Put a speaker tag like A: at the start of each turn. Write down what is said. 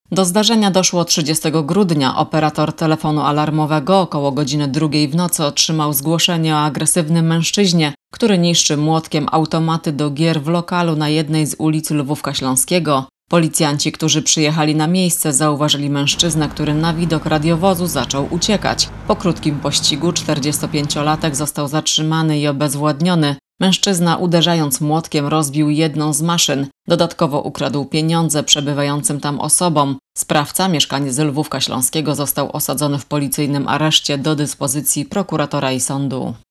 A: Do zdarzenia doszło 30 grudnia. Operator telefonu alarmowego około godziny 2 w nocy otrzymał zgłoszenie o agresywnym mężczyźnie, który niszczy młotkiem automaty do gier w lokalu na jednej z ulic Lwówka Śląskiego. Policjanci, którzy przyjechali na miejsce, zauważyli mężczyznę, który na widok radiowozu zaczął uciekać. Po krótkim pościgu 45-latek został zatrzymany i obezwładniony. Mężczyzna, uderzając młotkiem, rozbił jedną z maszyn. Dodatkowo ukradł pieniądze przebywającym tam osobom. Sprawca, mieszkaniec z Lwówka Śląskiego, został osadzony w policyjnym areszcie do dyspozycji prokuratora i sądu.